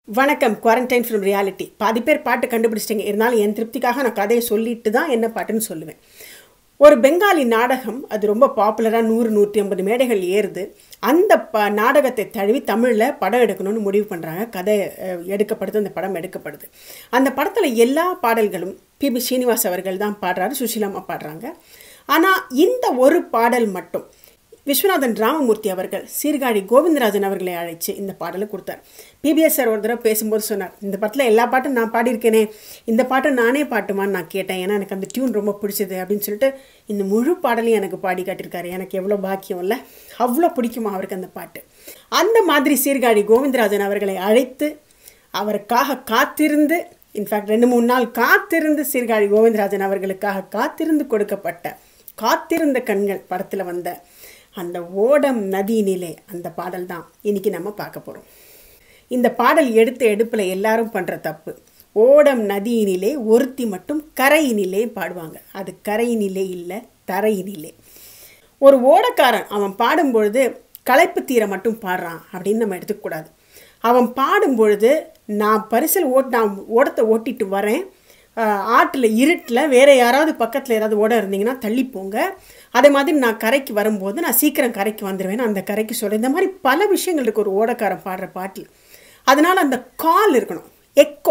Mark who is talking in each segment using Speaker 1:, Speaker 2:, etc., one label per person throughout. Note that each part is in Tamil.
Speaker 1: வணக்கம் குவாரண்டைன் ஃப்ரம் ரியாலிட்டி. பாதி பேர் பாட்டு கண்டுபிடிச்சிட்டிங்க. இருந்தாலும் என் திருப்திக்காக நான் கதையை சொல்லிட்டு தான் என்ன பாட்டுன்னு சொல்லுவேன். ஒரு பெங்காலி நாடகம், அது ரொம்ப பாப்புலராக 100-150 மேடைகள் ஏறுது. அந்த நாடகத்தை தழுவி தமிழில் படம் எடுக்கணும்னு முடிவு பண்ணுறாங்க. கதை எடுக்கப்படுது, அந்த படம் எடுக்கப்படுது. அந்த படத்தில் எல்லா பாடல்களும் பி.பி. ஸ்ரீனிவாஸ் அவர்கள் தான் பாடுறாரு, சுஷீலாம்மா பாடுறாங்க. ஆனால் இந்த ஒரு பாடல் மட்டும் விஸ்வநாதன் ராமமூர்த்தி அவர்கள் சீர்காழி கோவிந்தராஜன் அவர்களை அழைச்சி இந்த பாடலை கொடுத்தார். பிபிஎஸ் சார் ஒரு தடவை பேசும்போது சொன்னார், இந்த படத்தில் எல்லா பாட்டும் நான் பாடியிருக்கேனே, இந்த பாட்டை நானே பாட்டுமான்னு நான் கேட்டேன், ஏன்னா எனக்கு அந்த டியூன் ரொம்ப பிடிச்சது அப்படின்னு சொல்லிட்டு இந்த முழு பாடலையும் எனக்கு பாடி காட்டியிருக்காரு. எனக்கு எவ்வளோ பாக்கியம் இல்லை, அவ்வளோ பிடிக்குமா அவருக்கு அந்த பாட்டு. அந்த மாதிரி சீர்காழி கோவிந்தராஜன் அவர்களை அழைத்து அவருக்காக காத்திருந்து, இன்ஃபேக்ட் 2-3 நாள் காத்திருந்து சீர்காழி கோவிந்தராஜன் அவர்களுக்காக காத்திருந்து கொடுக்கப்பட்ட காத்திருந்த கண்கள் படத்தில் வந்த அந்த ஓடம் நதியினிலே அந்த பாடல் தான் இன்றைக்கி நம்ம பார்க்க போகிறோம். இந்த பாடல் எடுத்த எடுப்பில் எல்லாரும் பண்ணுற தப்பு. ஓடம் நதியினிலே ஒருத்தி மட்டும் கரையினிலே பாடுவாங்க. அது கரையினிலே இல்லை, தரையினிலே. ஒரு ஓடக்காரன் அவன் பாடும்பொழுது களைப்பு தீர மட்டும் பாடுறான் அப்படின்னு நம்ம எடுத்துக்கூடாது. அவன் பாடும்பொழுது நான் ஓடத்தை ஓட்டிட்டு வரேன், ஆற்றில் இருட்டில் வேறு யாராவது பக்கத்தில் ஏதாவது ஓட இருந்தீங்கன்னா தள்ளி போங்க, அதே மாதிரி நான் கரைக்கு வரும்போது நான் சீக்கிரம் கரைக்கு வந்துடுவேன், அந்த கரைக்கு சொல்கிறேன். இந்த மாதிரி பல விஷயங்கள் இருக்குது ஒரு ஓடக்காரன் பாடுற பாட்டில். அதனால் அந்த கால் இருக்கணும், எக்கோ,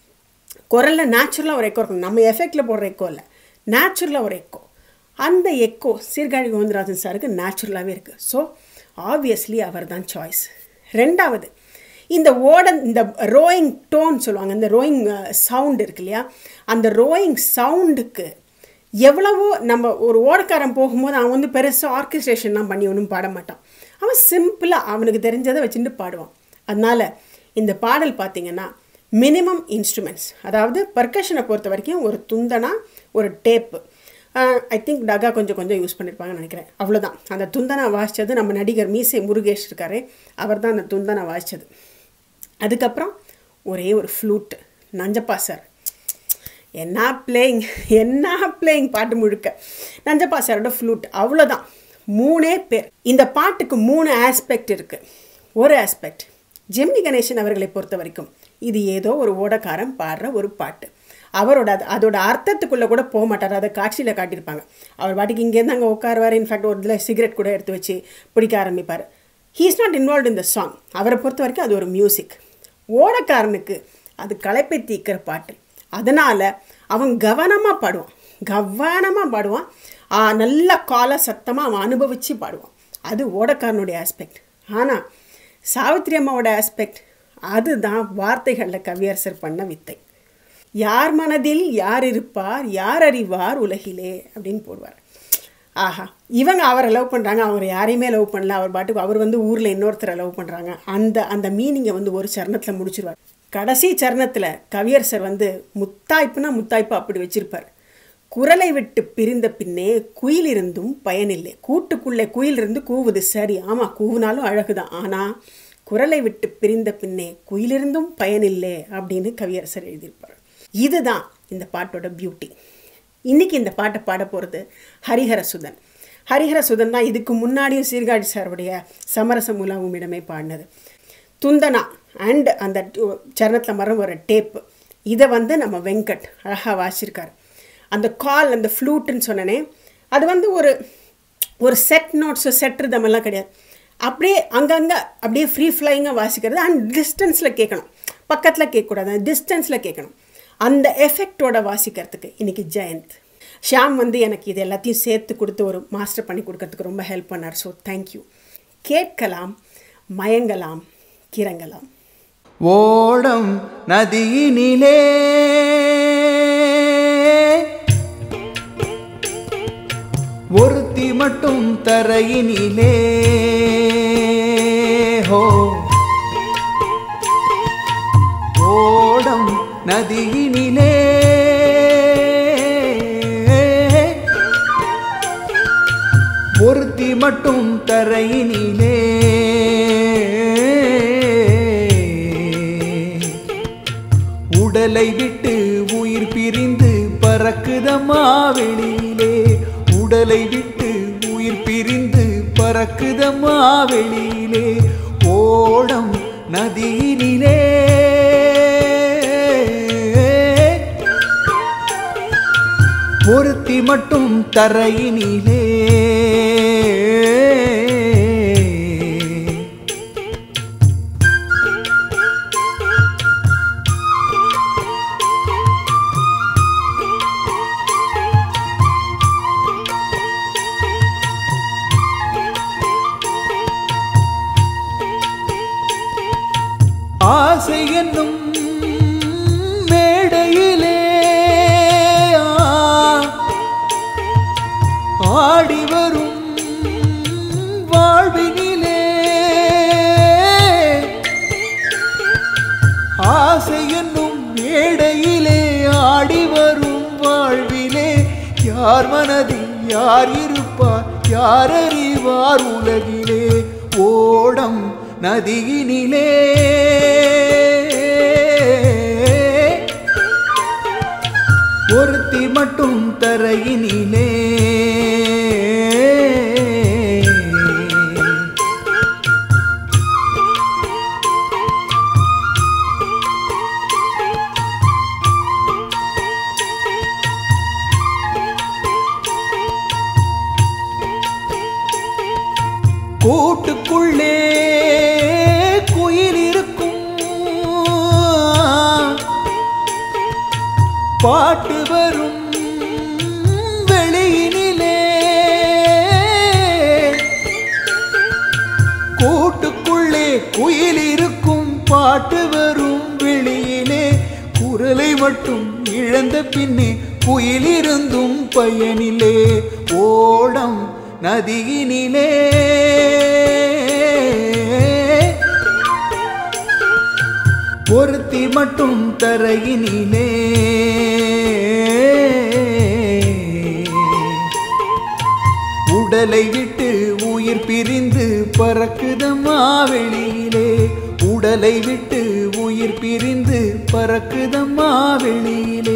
Speaker 1: குரலில் நேச்சுரலாக ஒரு எக்கோ இருக்கணும். நம்ம எஃபெக்டில் போடுற எக்கோ இல்லை, நேச்சுரலாக ஒரு எக்கோ. அந்த எக்கோ சீர்காழி கோவிந்தராஜன் சாருக்கு நேச்சுரலாகவே இருக்குது. ஸோ ஆப்வியஸ்லி அவர் தான் சாய்ஸ். ரெண்டாவது, இந்த ரோயிங் டோன் சொல்லுவாங்க, இந்த ரோயிங் சவுண்டு இருக்கு இல்லையா, அந்த ரோயிங் சவுண்டுக்கு எவ்வளவோ நம்ம ஒரு ஓடக்காரன் போகும்போது அவன் வந்து பெருசாக ஆர்கெஸ்ட்ரேஷன்லாம் பண்ணி ஒன்றும் பாட மாட்டான். அவன் சிம்பிளாக அவனுக்கு தெரிஞ்சதை வச்சுட்டு பாடுவான். அதனால் இந்த பாடல் பார்த்திங்கன்னா மினிமம் இன்ஸ்ட்ருமெண்ட்ஸ், அதாவது பர்கஷனை பொறுத்த வரைக்கும் ஒரு துந்தனா, ஒரு டேப்பு, ஐ திங்க் டகா கொஞ்சம் யூஸ் பண்ணியிருப்பாங்கன்னு நினைக்கிறேன், அவ்வளோதான். அந்த துந்தனா வாசித்தது நம்ம நடிகர் மீசை முருகேஷ் இருக்காரு, அவர் தான் அந்த துந்தனா வாசித்தது. அதுக்கப்புறம் ஒரே ஒரு ஃப்ளூட்டு, நஞ்சப்பா சார். என்ன பிளேயிங் பாட்டு முழுக்க நஞ்சப்பா சாரோட ஃப்ளூட், அவ்வளோதான். 3 பேர். இந்த பாட்டுக்கு 3 ஆஸ்பெக்ட் இருக்குது. ஒரு ஆஸ்பெக்ட், ஜெமினி கணேசன் அவர்களை பொறுத்த வரைக்கும் இது ஏதோ ஒரு ஓடக்காரன் பாடுற ஒரு பாட்டு. அதோட அர்த்தத்துக்குள்ளே கூட போக மாட்டார், அதை காட்சியில் காட்டியிருப்பாங்க. அவர் பாட்டுக்கு இங்கேருந்து அங்கே உட்காருவார். இன்ஃபேக்ட் ஒரு இதில் சிகரெட் கூட எடுத்து வச்சு பிடிக்க ஆரம்பிப்பார். He is not involve in the song. அவரை பொறுத்த வரைக்கும் அது ஒரு மியூசிக். ஓடக்காரனுக்கு அது களைப்பை தீக்கிற பாட்டு. அதனால் அவன் கவனமாக பாடுவான், நல்ல கால சத்தமாக அவன் அனுபவித்து பாடுவான். அது ஓடக்காரனுடைய ஆஸ்பெக்ட். ஆனால் சாவித்திரி அம்மாவோட ஆஸ்பெக்ட் அதுதான் வார்த்தைகளில் கவியரசர் பண்ண வித்தை. யார் மனதில் யார் இருப்பார், யார் அறிவார் உலகிலே அப்படின்னு போடுவார். ஆஹா, இவங்க அவரை லவ் பண்ணுறாங்க, அவர் யாரையுமே லவ் பண்ணல, அவர் பாட்டுக்கு அவர் வந்து ஊரில் இன்னொருத்தரை லவ் பண்ணுறாங்க. அந்த மீனிங்கை வந்து ஒரு சரணத்தில் முடிச்சிருவார். கடைசி சரணத்தில் கவியரசர் வந்து முத்தாய்ப்பு அப்படி வச்சிருப்பார். குரலை விட்டு பிரிந்த பின்னே குயில் இருந்தும் பயனில்லை. கூட்டுக்குள்ளே குயில் இருந்து கூவுது, சரி, ஆமாம், கூவுனாலும் அழகுதான். ஆனால் குரலை விட்டு பிரிந்த பின்னே குயிலிருந்தும் பயனில்லை அப்படின்னு கவியரசர் எழுதியிருப்பார். இதுதான் இந்த பாட்டோட பியூட்டி. இன்றைக்கி இந்த பாட்டை பாட போகிறது ஹரிஹரசுதன் தான் இதுக்கு முன்னாடியும் சீர்காழி சாருடைய சமரச முலாவும் இடமே பாடினது. துந்தனா அண்ட் அந்த சரணத்தில் மரம் ஒரு டேப்பு, இதை வந்து நம்ம வெங்கட் அழகாக வாசிச்சிருக்கார். அந்த கால், அந்த ஃப்ளூட்டுன்னு சொன்னனே, அது வந்து ஒரு செட் நோட்ஸு, செட் ரிதமெல்லாம் கிடையாது. அப்படியே அங்கங்கே அப்படியே ஃப்ரீ ஃப்ளைங்காக வாசிக்கிறது. அண்ட் டிஸ்டன்ஸில் கேட்கணும், பக்கத்தில் கேட்கக்கூடாது, டிஸ்டன்ஸில் கேட்கணும். அந்த எஃபெக்டோட வாசிக்கிறதுக்கு இன்றைக்கி ஜெயந்த் ஷியாம் வந்து எனக்கு இது எல்லாத்தையும் சேர்த்து கொடுத்து ஒரு மாஸ்டர் பண்ணி கொடுக்கறதுக்கு ரொம்ப ஹெல்ப் பண்ணார். So thank you. கேட்கலாம், மயங்கலாம், கிறங்கலாம்.
Speaker 2: ஓடம் நதியினிலே ஒருத்தி மட்டும் தரையினிலே, ஓடம் நதியினிலே ஒருத்தி மட்டும் தரையினிலே, உடலை விட்டு உயிர் பிரிந்து பறக்குதம்மா வெளியிலே, உடலை விட்டு உயிர் பிரிந்து பறக்குதம்மா வெளியிலே, ஓடம் நதியினிலே மட்டும் தரையினிலே ஆசை என்னும் மேடையிலே ஆடி வரும் வாழ்வினிலே ஆசை என்னும் மேடையிலே ஆடி வரும் வாழ்விலே யார் மனதில் யார் இருப்பார் யார் அறிவார் உலகிலே ஓடம் நதியினிலே ஒருத்தி மட்டும் தரையினிலே கூட்டுக்குள்ளே குயில் இருக்கும் பாட்டு வரும் வெளியினிலே கூட்டுக்குள்ளே குயில் இருக்கும் பாட்டு வரும் வெளியிலே குரலை மட்டும் இழந்த பின்னே குயில் இருந்தும் பயனிலே ஓடம் நதியினிலே ஒருத்தி மட்டும் தரையினிலே உடலை விட்டு உயிர் பிரிந்து பறக்குதம்மா வெளியிலே உடலை விட்டு உயிர் பிரிந்து பறக்குதம்மா வெளியிலே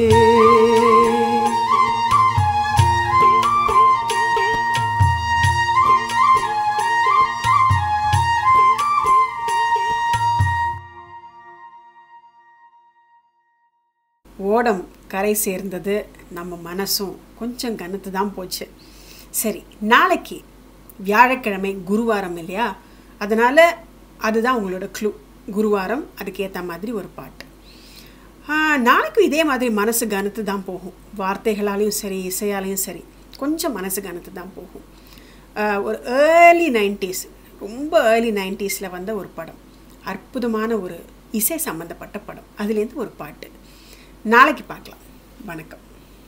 Speaker 1: ஓடம் கரை சேர்ந்தது, நம்ம மனசும் கொஞ்சம் கனத்து தான் போச்சு. சரி, நாளைக்கு வியாழக்கிழமை குருவாரம் இல்லையா, அதனால் அதுதான் உங்களோட க்ளூ. குருவாரம், அதுக்கேற்ற மாதிரி ஒரு பாட்டு. நாளைக்கும் இதே மாதிரி மனசு கனத்து தான் போகும். வார்த்தைகளாலையும் சரி, இசையாலையும் சரி, கொஞ்சம் மனசு கனத்து தான் போகும். ஒரு ஏர்லி 90s, ரொம்ப ஏர்லி 90ஸில் வந்த ஒரு படம், அற்புதமான ஒரு இசை சம்மந்தப்பட்ட படம், அதுலேருந்து ஒரு பாட்டு. நாளைக்கு பார்க்கலாம். வணக்கம்.